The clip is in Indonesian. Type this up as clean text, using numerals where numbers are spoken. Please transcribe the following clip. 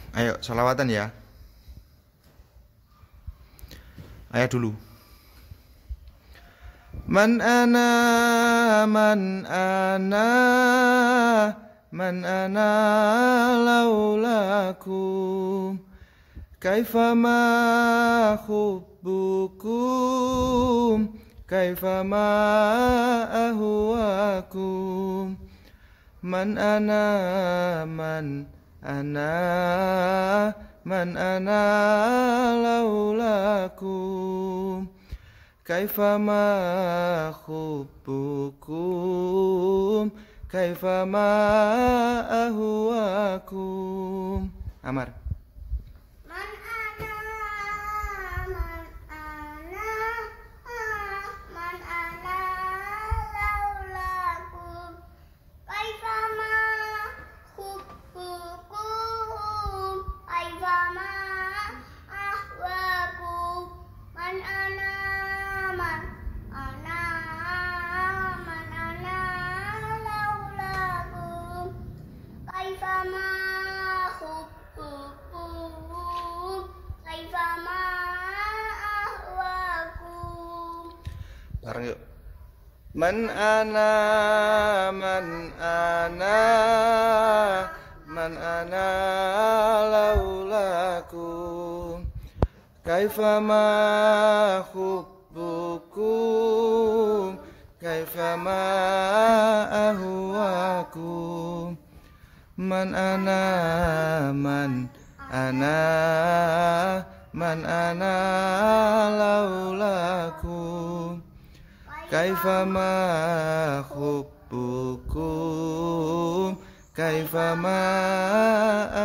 Ayo, sholawatan ya. Ayat dulu. Man ana, man ana, man ana laulakum. Kaifama hubbukum, kaifama ahwakum. Man ana, man ana, man ana laulakum. Kaifama hubbukum, kaifama ahwakum. Amar. Man ana, man ana, man ana laulakum. Kaifama hubbukum, kaifama ahwakum. Man ana, man ana, man ana laulakum. Kaifama hubbukum, kaifama ahwakum. Bareng yuk. Man ana, man ana, man ana laulakum. Kaifama hubbukum, kaifama ahwakum. Man ana, man ana, man ana laulakum. Kaifama hubbukum, kaifama